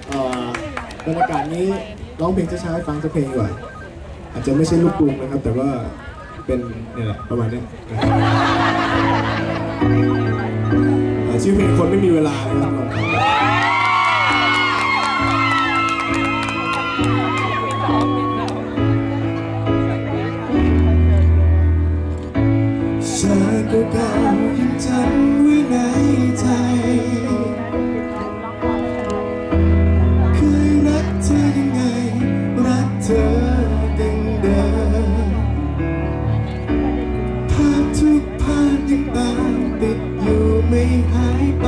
บรรยากาศนี้ร้องเพลงช้าๆให้ฟังสักเพลงดีกว่าอาจจะไม่ใช่ลูกกรุงนะครับแต่ว่าเป็นเนี่ยแหละประมาณนี้ชื่อเพลงคนไม่มีเวลานะครับเธอก็เก่ายังจำไว้ในใจเคยรักเธอยังไงรักเธอดังเดิมภาพทุกภาพยังตามติดอยู่ไม่หายไป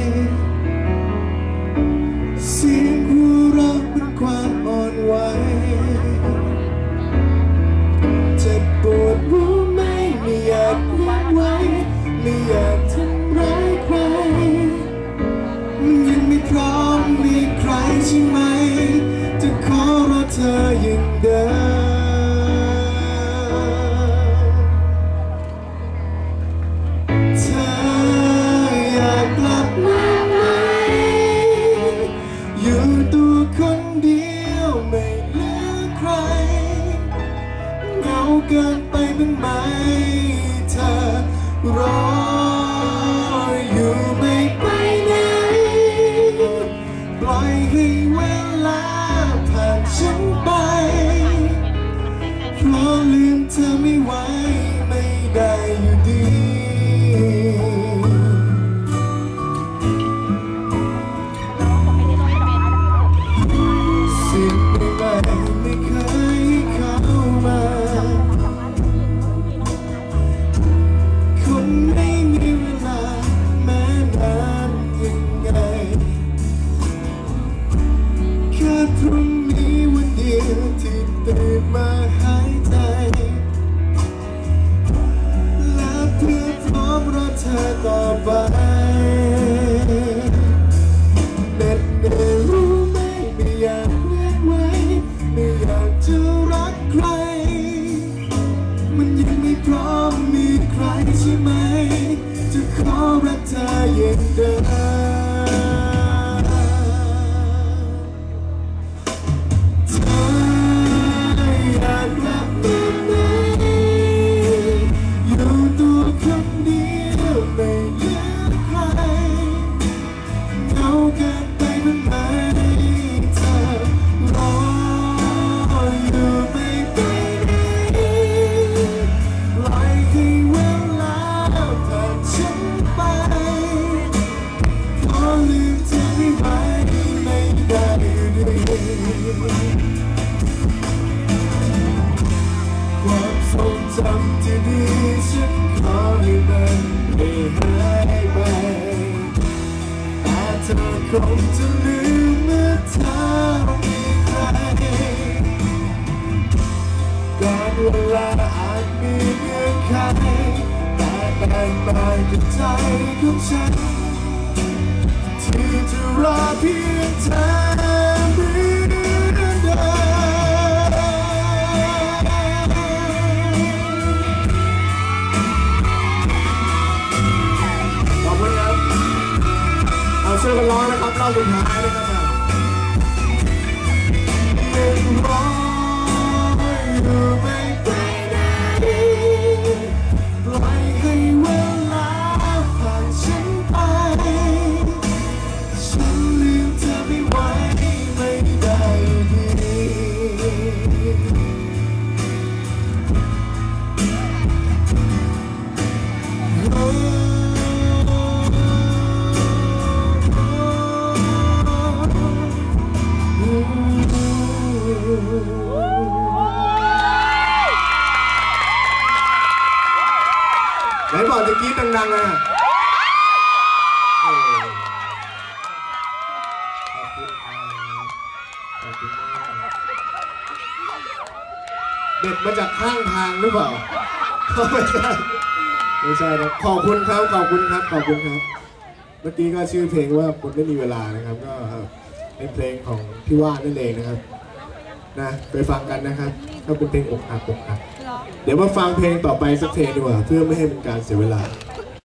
เสียงหัวเราะเป็นความอ่อนไหวเจ็บปวดรู้ไหมไม่อยากเลี้ยงไว้ไม่อยากทำร้ายใครยังไม่พร้อมมีใครใช่ไหมจะขอรอเธออย่างเดิมเธออยากกลับมาไหมอยู่ตัวคนเดียวไม่เหลือใครเหงาเกินไปเป็นไหมเธอรออยู่ไม่ไปไหนปล่อยให้เวลาผ่านฉันไปเพราะลืมเธอไม่ไหวไม่ได้อยู่ดีสิ่งใดไม่เคยเข้ามาคนไม่มีเวลาแม้นานยังไงแค่พรุ่งนี้วันเดียวที่ตื่นมาหายใจและเพื่อพร้อมรอเธอต่อไปเหน็ดเหนื่อยรู้ไหมไม่อยากเลี้ยงไว้ไม่อยากจะรักใครมันยังไม่พร้อมมีใครใช่ไหมจะขอรักเธออย่างเดิมเธออยากกลับมาไหมอยู่ตัวคนเดียวไม่เหลือใครเหงาเกินไปเป็นไหมเธอรออยู่ไม่ไปไหนปล่อยให้เวลาผ่านฉันไปเพราะลืมเธอไม่ไหวไม่ได้อยู่ดีความทรงจำที่ดีฉันขอให้มันไม่หายไปแต่เธอคงจะลืมเมื่อเธอมีใครการเวลาอาจมีเงื่อนไขแต่แตกต่างจากใจของฉันที่จะรอเพียงเธอเหมือนเดิมขอบคุณครับเอาช่วยกันร้องนะครับรอบสุดท้ายนะครับยังรออยู่ไม่ไปไหนปล่อยให้เวลาผ่านฉันไปฉันลืมเธอไม่ไหวไม่ได้อยู่ดีไหนบอกจะกรี๊ดดังๆอ่ะขอบคุณเด็ดมาจากข้างทางหรือเปล่าไม่ใช่นะขอบคุณครับขอบคุณครับขอบคุณครับเมื่อกี้ก็ชื่อเพลงว่าคนไม่มีเวลานะครับก็เป็นเพลงของพี่ว่านนั่นเองนะครับนะไปฟังกันนะครับก็เป็นเพลงอกหักเดี๋ยวมาฟังเพลงต่อไปสักเพลงดีกว่าเพื่อไม่ให้เป็นการเสียเวลา